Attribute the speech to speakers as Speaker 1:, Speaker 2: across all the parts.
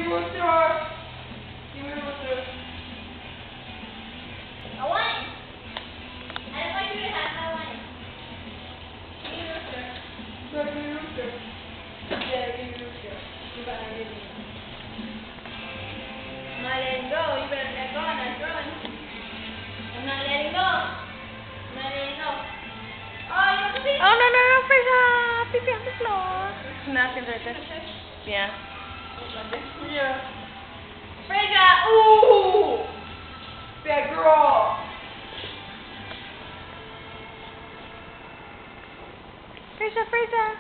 Speaker 1: rooster. Give me a rooster.
Speaker 2: A lion. I don't want you to have a lion. Give me a rooster.
Speaker 1: No, give me a rooster. Yeah, give me a rooster. You better give me.
Speaker 2: I'm not letting go. You better let go. I'm not throwing. I'm not letting go. I'm not letting go. Oh, you want to see?
Speaker 3: Oh, no, no, no, Frisia! Pee-pee on the floor. Napkins right there. Yeah.
Speaker 1: Yeah.
Speaker 2: Frisia! Ooh!
Speaker 1: Bad girl.
Speaker 3: Frisia, Frisia!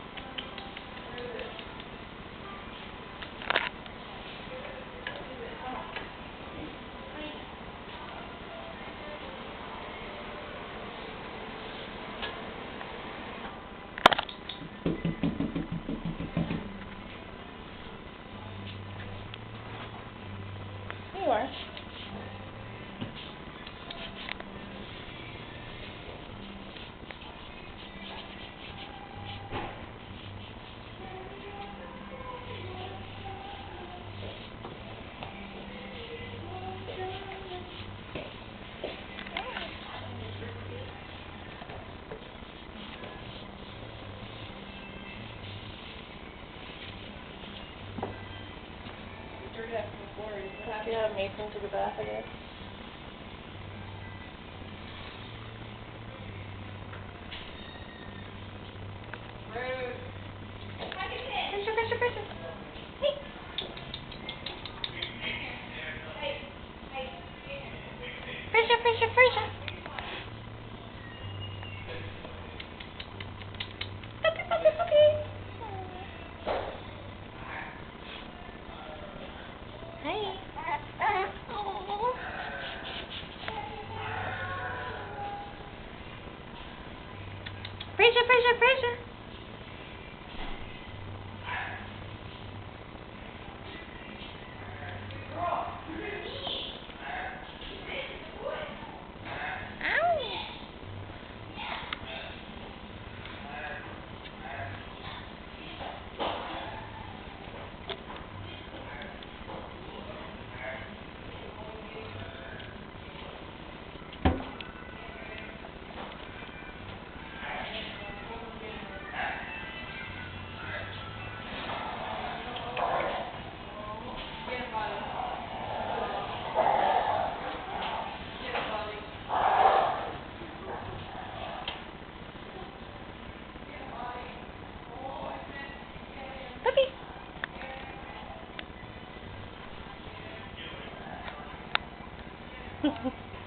Speaker 3: You are. Yeah, Mason took a bath, I guess. Frisia, Frisia, Frisia! Hey! Frisia, Frisia, Frisia! Puppy, puppy, puppy! Hey! Frisia, Frisia, Frisia! Puppy!